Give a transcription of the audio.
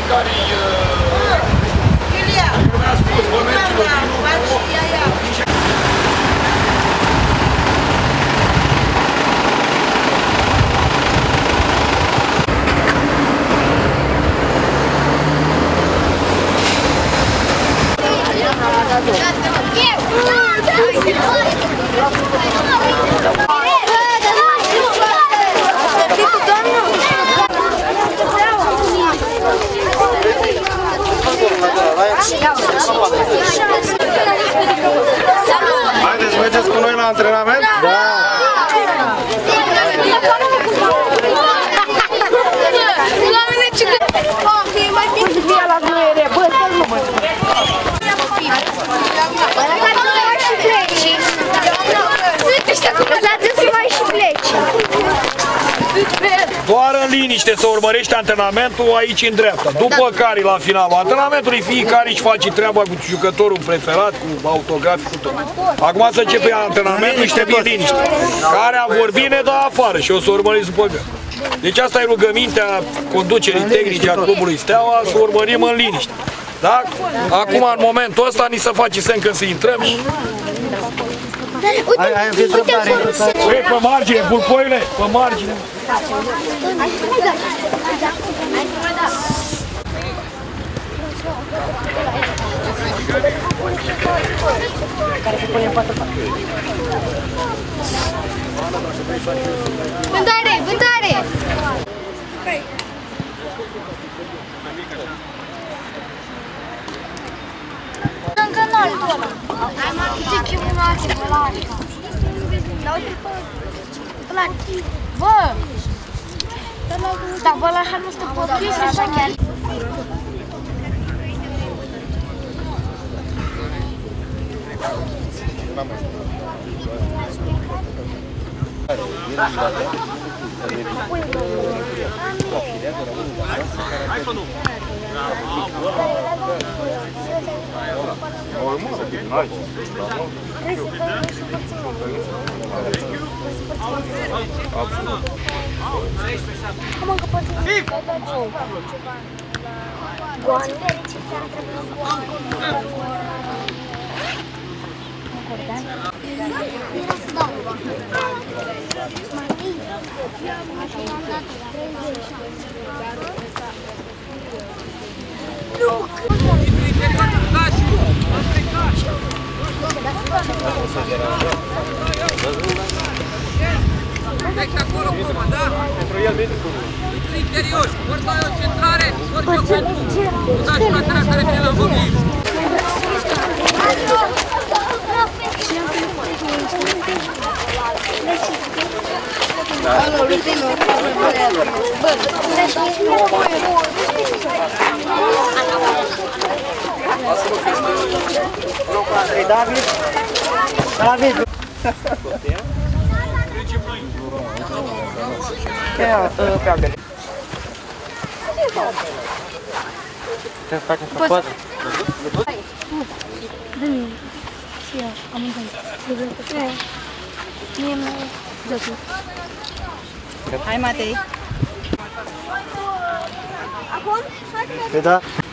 care-i... Mi-a spus, vă mergeți la Haideți, mergeți cu noi la antrenament? Da! Doar în liniște să urmărești antrenamentul aici în dreapta. După care, la finalul antrenamentului, fiecare își face treaba cu jucătorul preferat, cu autografii, cu tot. Acum să începe antrenamentul și trebuie liniște. Care a vorbit ne dă afară și o să urmăriți după gând. Deci asta e rugămintea conducerii tehnice a clubului Steaua, să urmărim în liniște. Da? Acum, în momentul ăsta, ni se face semn când să intrăm și... Uite, pe margine, pulpoile, pe margine. Vântare, vântare! În canalul ăla. Ce chimulație, bă, la asta. Dar uite pe... Bă! Da, bă, la așa nu stă potrivit, așa chiar. Deci acolo Coma, da? Pentru el vine cu Pentru interior, ori dai o centrare, ori o centru. Nu dați jucătoarea care vine la vorbim. David! David! Te fac să poți. Hai, Matei. Acum? Da.